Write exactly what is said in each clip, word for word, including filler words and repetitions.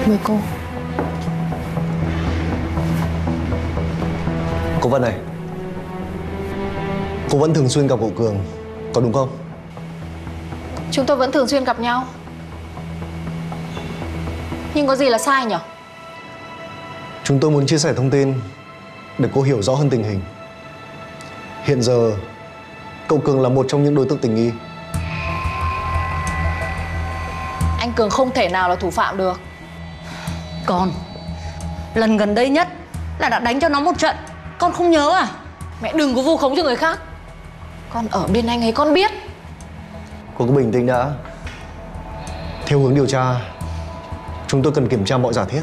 Mời cô. Cô Vân này, cô vẫn thường xuyên gặp cậu Cường, có đúng không? Chúng tôi vẫn thường xuyên gặp nhau. Nhưng có gì là sai nhỉ? Chúng tôi muốn chia sẻ thông tin để cô hiểu rõ hơn tình hình. Hiện giờ, cậu Cường là một trong những đối tượng tình nghi. Anh Cường không thể nào là thủ phạm được. Con, lần gần đây nhất là đã đánh cho nó một trận, con không nhớ à? Mẹ đừng có vu khống cho người khác. Con ở bên anh ấy con biết. Cô cứ bình tĩnh đã. Theo hướng điều tra, chúng tôi cần kiểm tra mọi giả thiết.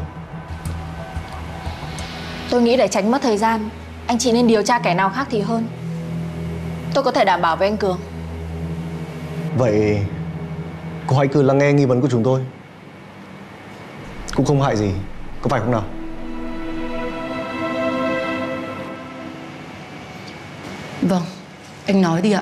Tôi nghĩ để tránh mất thời gian, anh chị nên điều tra kẻ nào khác thì hơn. Tôi có thể đảm bảo với anh Cường. Vậy cô hãy cứ lắng nghe nghi vấn của chúng tôi. Cũng không hại gì, có phải không nào? Vâng, anh nói đi ạ.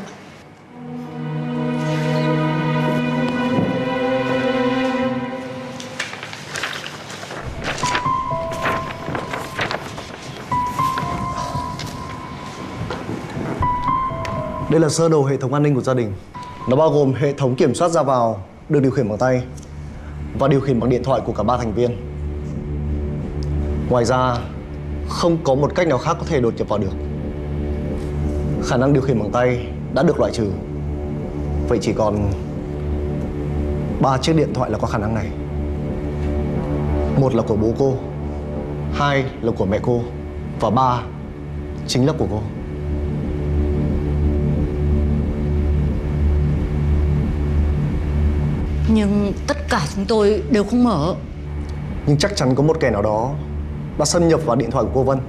Đây là sơ đồ hệ thống an ninh của gia đình. Nó bao gồm hệ thống kiểm soát ra vào được điều khiển bằng tay và điều khiển bằng điện thoại của cả ba thành viên. Ngoài ra, không có một cách nào khác có thể đột nhập vào được. Khả năng điều khiển bằng tay đã được loại trừ. Vậy chỉ còn ba chiếc điện thoại là có khả năng này. Một là của bố cô, hai là của mẹ cô, và ba chính là của cô. Nhưng tất cả chúng tôi đều không mở. Nhưng chắc chắn có một kẻ nào đó đã xâm nhập vào điện thoại của cô Vân.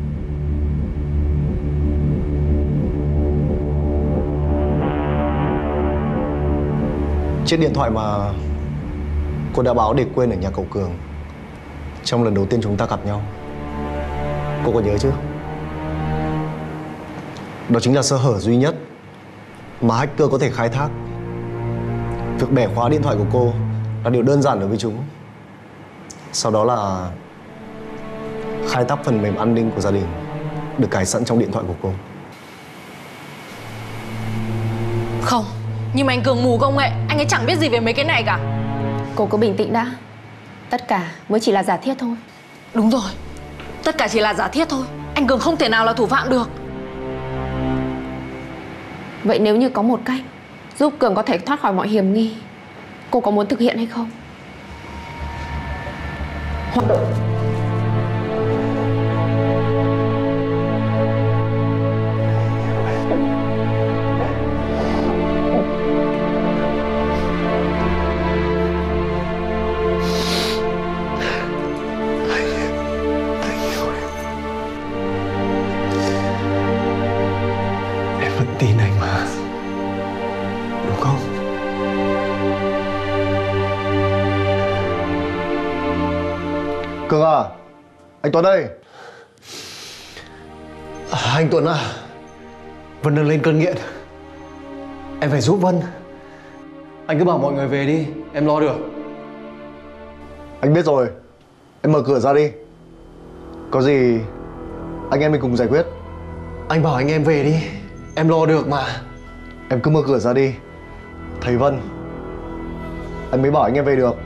Chiếc điện thoại mà cô đã báo để quên ở nhà cậu Cường trong lần đầu tiên chúng ta gặp nhau, cô có nhớ chứ? Đó chính là sơ hở duy nhất mà hacker có thể khai thác. Việc bẻ khóa điện thoại của cô là điều đơn giản đối với chúng. Sau đó là khai thác phần mềm an ninh của gia đình được cài sẵn trong điện thoại của cô. Không, nhưng mà anh Cường mù công nghệ. Anh ấy chẳng biết gì về mấy cái này cả. Cô cứ bình tĩnh đã. Tất cả mới chỉ là giả thiết thôi. Đúng rồi, tất cả chỉ là giả thiết thôi. Anh Cường không thể nào là thủ phạm được. Vậy nếu như có một cách giúp Cường có thể thoát khỏi mọi hiểm nghi, cô có muốn thực hiện hay không? Hoạt động. Em vẫn tin anh mà, đúng không? Cường à, anh Tuấn đây. À, anh Tuấn à, Vân đang lên cơn nghiện. Em phải giúp Vân. Anh cứ bảo mọi người về đi, em lo được. Anh biết rồi, em mở cửa ra đi. Có gì anh em mình cùng giải quyết. Anh bảo anh em về đi, em lo được mà. Em cứ mở cửa ra đi. Thấy Vân anh mới bảo anh em về được.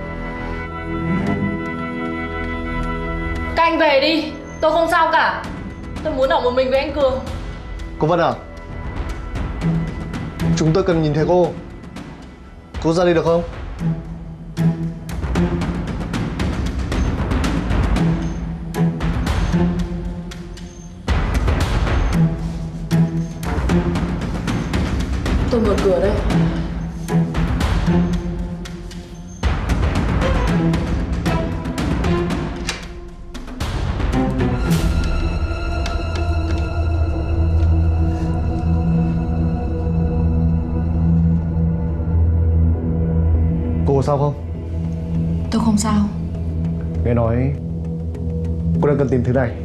Các anh về đi, tôi không sao cả. Tôi muốn ở một mình với anh Cường. Cô Vân à, chúng tôi cần nhìn thấy cô. Cô ra đi được không? Tôi mở cửa đây. Cô sao không? Tôi không sao. Nghe nói cô đang cần tìm thứ này.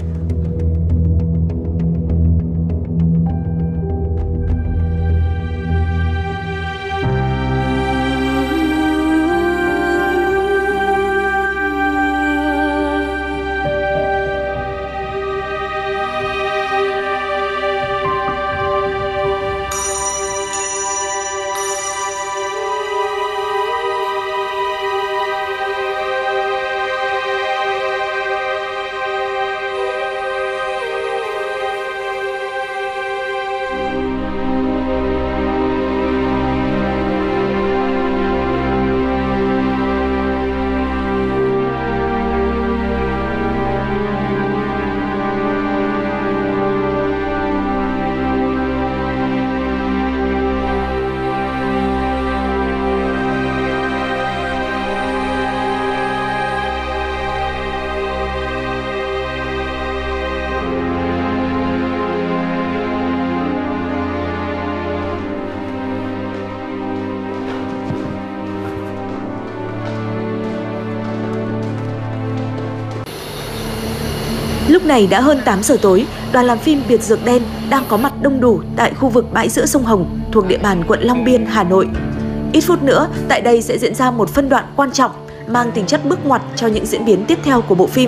Lúc này đã hơn tám giờ tối, đoàn làm phim Biệt Dược Đen đang có mặt đông đủ tại khu vực bãi giữa sông Hồng thuộc địa bàn quận Long Biên, Hà Nội. Ít phút nữa, tại đây sẽ diễn ra một phân đoạn quan trọng mang tính chất bước ngoặt cho những diễn biến tiếp theo của bộ phim.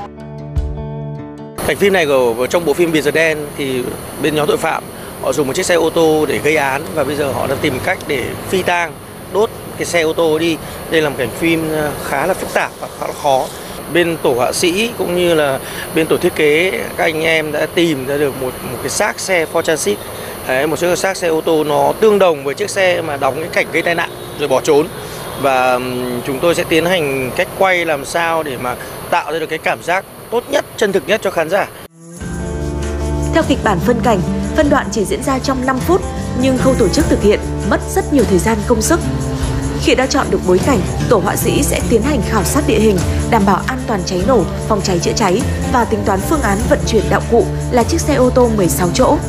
Cảnh phim này của trong bộ phim Biệt Dược Đen thì bên nhóm tội phạm họ dùng một chiếc xe ô tô để gây án và bây giờ họ đang tìm cách để phi tang, đốt cái xe ô tô đi. Đây là một cảnh phim khá là phức tạp và khá là khó. Bên tổ họa sĩ cũng như là bên tổ thiết kế, các anh em đã tìm ra được một một cái xác xe Ford Transit. Đấy, một chiếc xác xe ô tô nó tương đồng với chiếc xe mà đóng cái cảnh gây tai nạn rồi bỏ trốn. Và chúng tôi sẽ tiến hành cách quay làm sao để mà tạo ra được cái cảm giác tốt nhất, chân thực nhất cho khán giả. Theo kịch bản phân cảnh, phân đoạn chỉ diễn ra trong năm phút, nhưng khâu tổ chức thực hiện mất rất nhiều thời gian công sức. Khi đã chọn được bối cảnh, tổ họa sĩ sẽ tiến hành khảo sát địa hình, đảm bảo an toàn cháy nổ, phòng cháy chữa cháy và tính toán phương án vận chuyển đạo cụ là chiếc xe ô tô mười sáu chỗ.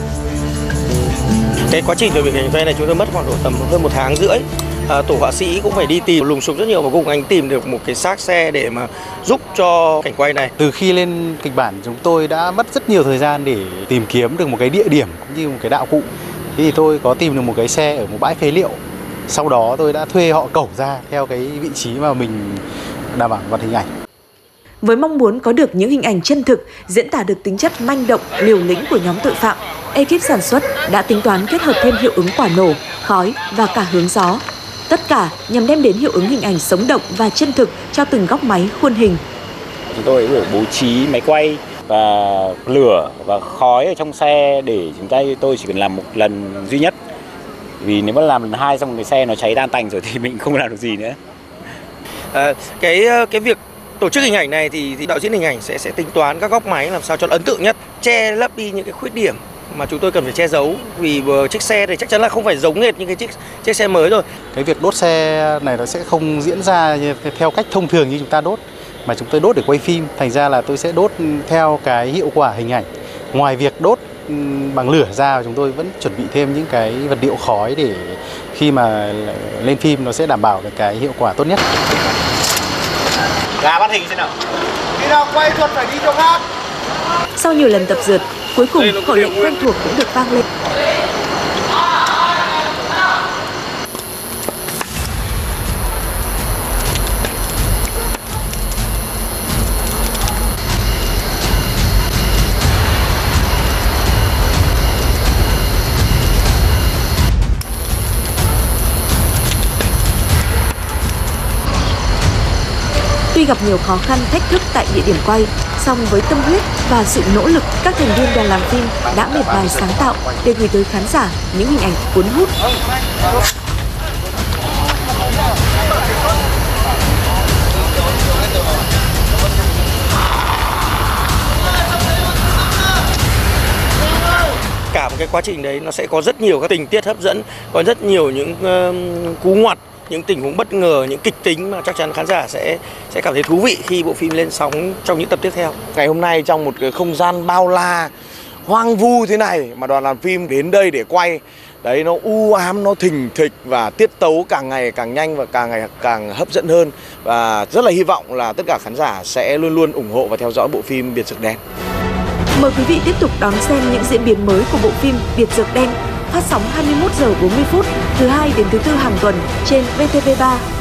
Cái quá trình chuẩn bị cảnh quay này chúng tôi mất khoảng độ tầm hơn một tháng rưỡi. À, tổ họa sĩ cũng phải đi tìm lùng sục rất nhiều và cùng anh tìm được một cái xác xe để mà giúp cho cảnh quay này. Từ khi lên kịch bản chúng tôi đã mất rất nhiều thời gian để tìm kiếm được một cái địa điểm cũng như một cái đạo cụ. Thế thì tôi có tìm được một cái xe ở một bãi phế liệu. Sau đó tôi đã thuê họ cẩu ra theo cái vị trí mà mình đảm bảo vật hình ảnh. Với mong muốn có được những hình ảnh chân thực, diễn tả được tính chất manh động, liều lĩnh của nhóm tội phạm, ekip sản xuất đã tính toán kết hợp thêm hiệu ứng quả nổ, khói và cả hướng gió. Tất cả nhằm đem đến hiệu ứng hình ảnh sống động và chân thực cho từng góc máy, khuôn hình. Chúng tôi đã bố trí máy quay và lửa và khói ở trong xe để chúng ta tôi chỉ cần làm một lần duy nhất. Vì nếu mà làm lần hai xong cái xe nó cháy tan tành rồi thì mình không làm được gì nữa. À, cái cái việc tổ chức hình ảnh này thì, thì đạo diễn hình ảnh sẽ sẽ tính toán các góc máy làm sao cho ấn tượng nhất, che lấp đi những cái khuyết điểm mà chúng tôi cần phải che giấu, vì chiếc xe này chắc chắn là không phải giống hệt những cái chiếc chiếc xe mới rồi. Cái việc đốt xe này nó sẽ không diễn ra theo cách thông thường như chúng ta đốt, mà chúng tôi đốt để quay phim, thành ra là tôi sẽ đốt theo cái hiệu quả hình ảnh. Ngoài việc đốt bằng lửa ra, chúng tôi vẫn chuẩn bị thêm những cái vật liệu khói để khi mà lên phim nó sẽ đảm bảo được cái hiệu quả tốt nhất. Gà bắt hình thế nào? Khi nào quay thuật phải đi chỗ khác. Sau nhiều lần tập dượt, cuối cùng khẩu lệnh quen thuộc cũng được vang lên. Tuy gặp nhiều khó khăn, thách thức tại địa điểm quay, song với tâm huyết và sự nỗ lực, các thành viên đoàn làm phim đã miệt mài sáng tạo để gửi tới khán giả những hình ảnh cuốn hút. Cả một cái quá trình đấy nó sẽ có rất nhiều các tình tiết hấp dẫn, có rất nhiều những uh, cú ngoặt, những tình huống bất ngờ, những kịch tính mà chắc chắn khán giả sẽ sẽ cảm thấy thú vị khi bộ phim lên sóng trong những tập tiếp theo. Ngày hôm nay trong một cái không gian bao la, hoang vu thế này mà đoàn làm phim đến đây để quay, đấy nó u ám, nó thình thịch và tiết tấu càng ngày càng nhanh và càng ngày càng hấp dẫn hơn, và rất là hy vọng là tất cả khán giả sẽ luôn luôn ủng hộ và theo dõi bộ phim Biệt Dược Đen. Mời quý vị tiếp tục đón xem những diễn biến mới của bộ phim Biệt Dược Đen, phát sóng hai mươi mốt giờ bốn mươi phút thứ hai đến thứ tư hàng tuần trên vê tê vê ba.